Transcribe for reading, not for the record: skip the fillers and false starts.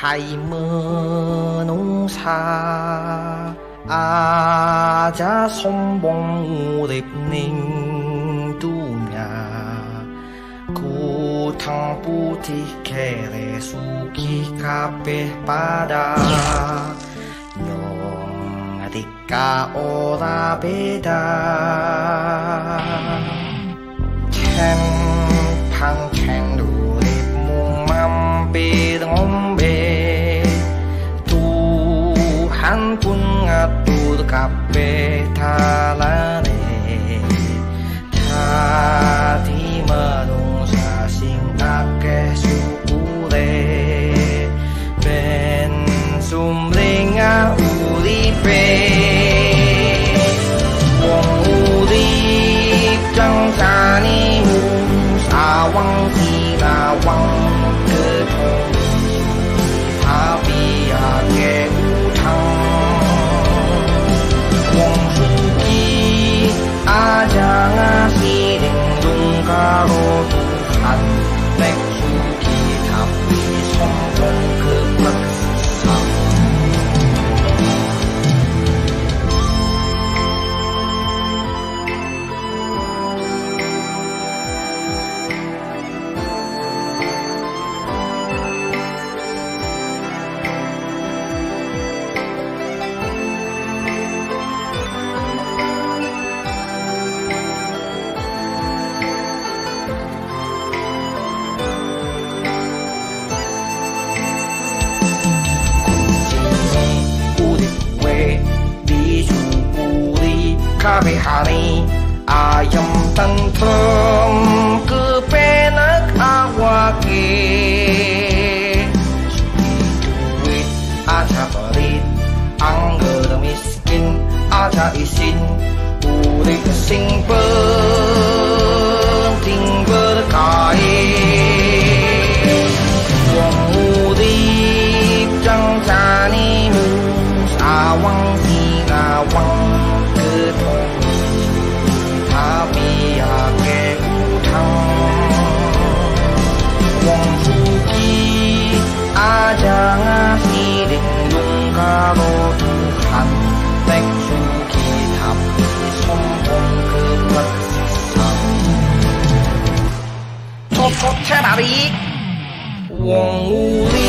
농사 아자 손봉 우립닝 두냐 구탕 부티케레 수기 카페 바다 용아디까 오라베다 캔팡 캔누리 묵맘비 옴베 Tuhan pun ngatur kabeh dalane dadi manungsa sing akeh syukure ben sumringah uripe wong urip jangsane sawang sinawang ketong tapi akeh wong suci aja ngasih lindung karo Tuhan nek suci tapi sombong kepeksesaan hari ayam tentrem kepenak awake duit aja pelit angger miskin aja isin urip sing penting berkah wong urip jangsane sawang sinawang ketong tapi akeh utang wong suci aja ngasih lindung karo Tuhan nek suci tapi sombong kepeksesaan cocok cebari wong urip